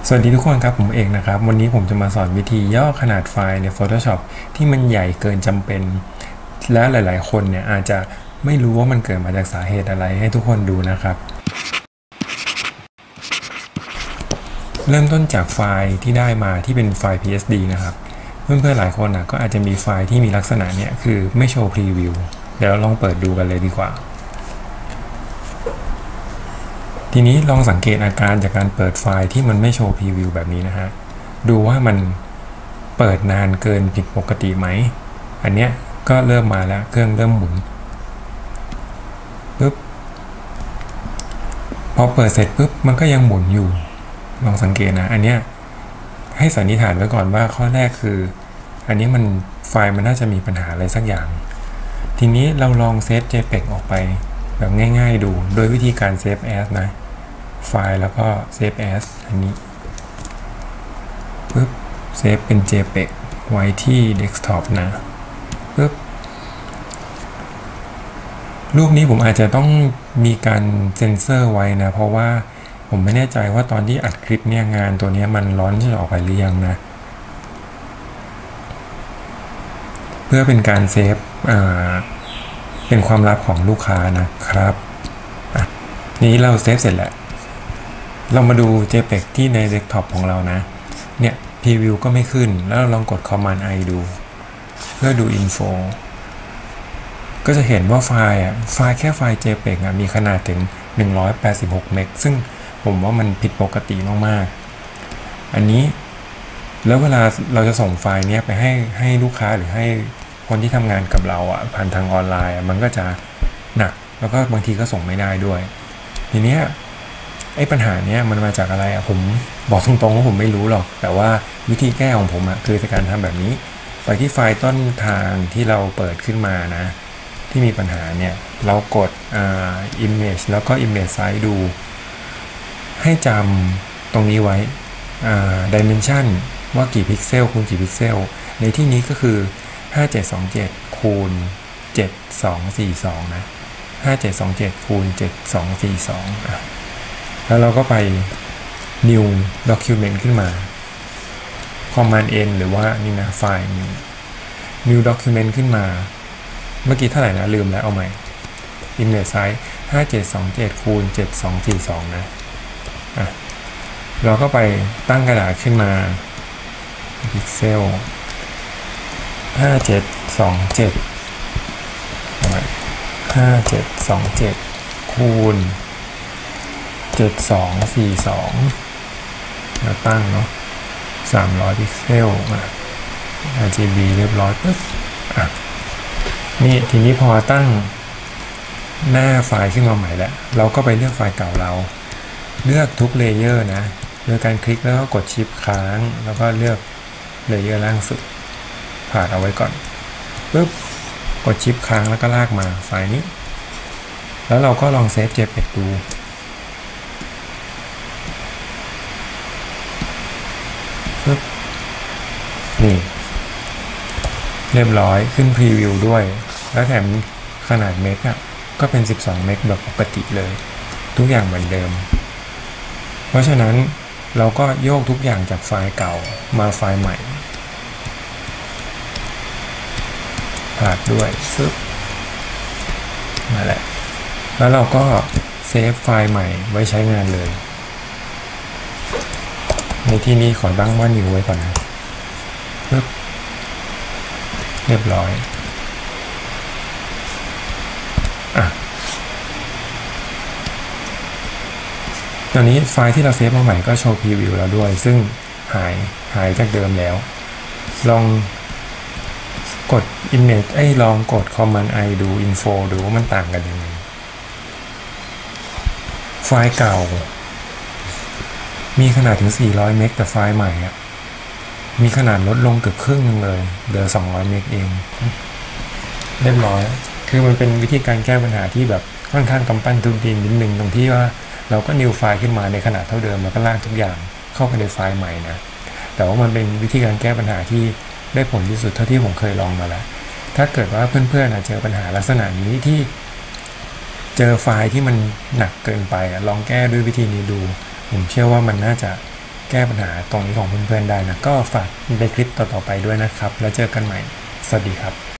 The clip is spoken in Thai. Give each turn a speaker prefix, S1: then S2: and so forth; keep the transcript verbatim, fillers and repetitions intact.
S1: สวัสดีทุกคนครับผมเองนะครับวันนี้ผมจะมาสอนวิธีย่อขนาดไฟล์ใน Photoshop ที่มันใหญ่เกินจำเป็นและหลายๆคนเนี่ยอาจจะไม่รู้ว่ามันเกิดมาจากสาเหตุอะไรให้ทุกคนดูนะครับเริ่มต้นจากไฟล์ที่ได้มาที่เป็นไฟล์ พี เอส ดี นะครับเพื่อนๆหลายคนนะก็อาจจะมีไฟล์ที่มีลักษณะเนี่ยคือไม่โชว์พรีวิวเดี๋ยวเราลองเปิดดูกันเลยดีกว่าทีนี้ลองสังเกตอาการจากการเปิดไฟล์ที่มันไม่โชว์พรีวิวแบบนี้นะฮะดูว่ามันเปิดนานเกินผิดปกติไหมอันเนี้ยก็เริ่มมาแล้วเครื่องเริ่มหมุนปึ๊บพอเปิดเสร็จปึ๊บมันก็ยังหมุนอยู่ลองสังเกตนะอันเนี้ยให้สันนิษฐานไว้ก่อนว่าข้อแรกคืออันนี้มันไฟล์มันน่าจะมีปัญหาอะไรสักอย่างทีนี้เราลองเซฟ JPEG ออกไปแบบง่ายๆดูโดยวิธีการ Save As นะไฟล์แล้วก็ Save As อันนี้ปึ๊บเซฟเป็น JPEG ไว้ที่ Desktop นะปึ๊บรูปนี้ผมอาจจะต้องมีการเซ็นเซอร์ไว้นะเพราะว่าผมไม่แน่ใจว่าตอนที่อัดคลิปเนี่ยงานตัวนี้มันร้อนจะออกไปหรือยังนะเพื่อเป็นการเซฟอ่าเป็นความลับของลูกค้านะครับนี้เราเซฟเสร็จแล้วเรามาดู JPEG ที่ใน Desktop ของเรานะเนี่ย Preview ก็ไม่ขึ้นแล้วเราลองกด Command I ดูเพื่อดู Info ก็จะเห็นว่าไฟล์อ่ะไฟล์แค่ไฟล์ JPEG อ่ะมีขนาดถึงหนึ่งร้อยแปดสิบหกเมกซึ่งผมว่ามันผิดปกติมากๆอันนี้แล้วเวลาเราจะส่งไฟล์เนี้ยไปให้ให้ลูกค้าหรือให้คนที่ทำงานกับเราอ่ะผ่านทางออนไลน์มันก็จะหนักแล้วก็บางทีก็ส่งไม่ได้ด้วยทีเนี้ยไอ้ปัญหาเนี้ยมันมาจากอะไรอ่ะผมบอกตรงๆว่าผมไม่รู้หรอกแต่ว่าวิธีแก้ของผมอ่ะคือการทำแบบนี้ไปที่ไฟล์ต้นทางที่เราเปิดขึ้นมานะที่มีปัญหาเนี่ยเรากดอ่า image แล้วก็ image size ดูให้จำตรงนี้ไว้อ่า dimension ว่ากี่พิกเซลคูณกี่พิกเซลในที่นี้ก็คือห้าเจ็ดสองเจ็ดคูณเจ็ดสองสี่สองนะห้าเจ็ดสองเจ็ดคูณเจ็ดสองสี่สองอ่ะแล้วเราก็ไป new document ขึ้นมา command n หรือว่านี่นะไฟล์ new new document ขึ้นมาเมื่อกี้เท่าไหร่นะลืมแล้วเอาใหม่ image size ห้าเจ็ดสองเจ็ดคูณเจ็ดสองสี่สองนะอ่ะเราก็ไปตั้งกระดาษขึ้นมาพิกเซลห้าเจ็ดสองเจ็ดห้าเจ็ดสองเจ็ดคูณเจ็ดสองสี่สองมาตั้งเนาะสามร้อยพิกเซลอ่ะ อาร์ จี บี เรียบร้อยปึ๊บอ่ะนี่ทีนี้พอตั้งหน้าไฟล์ขึ้นมาใหม่แล้วเราก็ไปเลือกไฟล์เก่าเราเลือกทุกเลเยอร์นะโดยการคลิกแล้วก็กดชิปค้างแล้วก็เลือกเลเยอร์ล่างสุดผ่านเอาไว้ก่อนปึ๊บกดชิปค้างแล้วก็ลากมาไฟล์นี้แล้วเราก็ลองเซฟ JPEG ดูปึ๊บนี่เรียบร้อยขึ้นพรีวิวด้วยแล้วแถมขนาดเมกอ่ะก็เป็นสิบสองเมกแบบปกติเลยทุกอย่างเหมือนเดิมเพราะฉะนั้นเราก็โยกทุกอย่างจากไฟล์เก่ามาไฟล์ใหม่ผ่านด้วยปึ๊บมาแหละแล้วเราก็เซฟไฟล์ใหม่ไว้ใช้งานเลยในที่นี้ขอตั้งว่า new ไว้ก่อนนะปึ๊บเรียบร้อยอ่ะตอนนี้ไฟล์ที่เราเซฟมาใหม่ก็โชว์พรีวิวแล้วด้วยซึ่งหายหายจากเดิมแล้วลองกด image ไอ้ลองกด command I ดู info ดูว่ามันต่างกันยังไงไฟล์เก่ามีขนาดถึงสี่ร้อยเมกแต่ไฟล์ใหม่อ่ะมีขนาดลดลงเกือบครึ่งนึงเลยเหลือสองร้อยเมกเองเรียบร้อยคือมันเป็นวิธีการแก้ปัญหาที่แบบค่อนข้างกำปั้นทุบดินนิดนึงตรงที่ว่าเราก็ new ไฟล์ขึ้นมาในขนาดเท่าเดิมแล้วก็ลากทุกอย่างเข้าไปในไฟล์ใหม่นะแต่ว่ามันเป็นวิธีการแก้ปัญหาที่ได้ผลที่สุดเท่าที่ผมเคยลองมาแล้วถ้าเกิดว่าเพื่อนๆเจอปัญหาลักษณะนี้ที่เจอไฟล์ที่มันหนักเกินไปลองแก้ด้วยวิธีนี้ดูผมเชื่อว่ามันน่าจะแก้ปัญหาตรงนี้ของเพื่อนๆได้นะก็ฝากในคลิปต่อๆไปด้วยนะครับแล้วเจอกันใหม่สวัสดีครับ